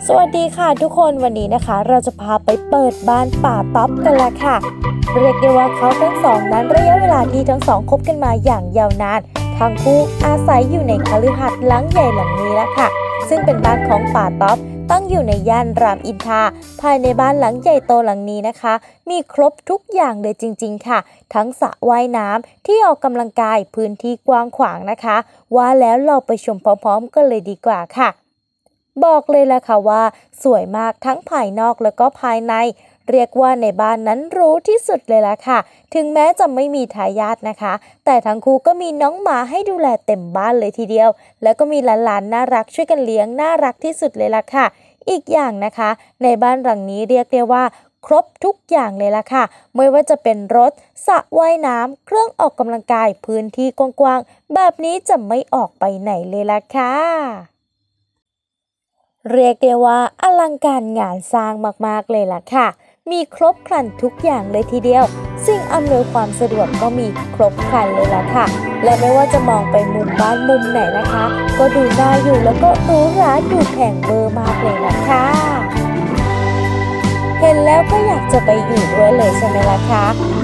สวัสดีค่ะทุกคนวันนี้นะคะเราจะพาไปเปิดบ้านป่าต๊อปกันละค่ะเรียกได้ว่าเขาทั้งสองนั้นระยะเวลาที่ทั้งสองคบกันมาอย่างยาวนานทั้งคู่อาศัยอยู่ในคฤหาสน์หลังใหญ่หลังนี้ละค่ะซึ่งเป็นบ้านของป่าต๊อปตั้งอยู่ในย่านรามอินทราภายในบ้านหลังใหญ่โตหลังนี้นะคะมีครบทุกอย่างเลยจริงๆค่ะทั้งสระว่ายน้ำที่ออกกำลังกายพื้นที่กว้างขวางนะคะว่าแล้วเราไปชมพร้อมๆกันเลยดีกว่าค่ะบอกเลยแหละค่ะว่าสวยมากทั้งภายนอกแล้วก็ภายในเรียกว่าในบ้านนั้นหรูที่สุดเลยล่ะค่ะถึงแม้จะไม่มีทายาทนะคะแต่ทั้งคู่ก็มีน้องหมาให้ดูแลเต็มบ้านเลยทีเดียวแล้วก็มีหลานๆน่ารักช่วยกันเลี้ยงน่ารักที่สุดเลยล่ะค่ะอีกอย่างนะคะในบ้านหลังนี้เรียกได้ว่าครบทุกอย่างเลยล่ะค่ะไม่ว่าจะเป็นรถสระว่ายน้ำเครื่องออกกำลังกายพื้นที่กว้างๆแบบนี้จะไม่ออกไปไหนเลยล่ะค่ะเรียกได้ว่าอลังการงานสร้างมากๆเลยล่ะค่ะมีครบครันทุกอย่างเลยทีเดียวสิ่งอำนวยความสะดวกก็มีครบครันเลยล่ะค่ะและไม่ว่าจะมองไปมุมบ้านมุมไหนนะคะก็ดูน่าอยู่แล้วก็หรูหราดูแพงเวอร์มากเลยล่ะค่ะเห็นแล้วก็อยากจะไปอยู่ด้วยเลยใช่ไหมล่ะคะ